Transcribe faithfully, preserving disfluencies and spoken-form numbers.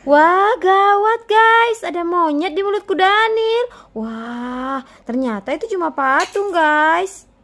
Wah, gawat guys, ada monyet di mulutku Daniel. Wah, ternyata itu cuma patung guys.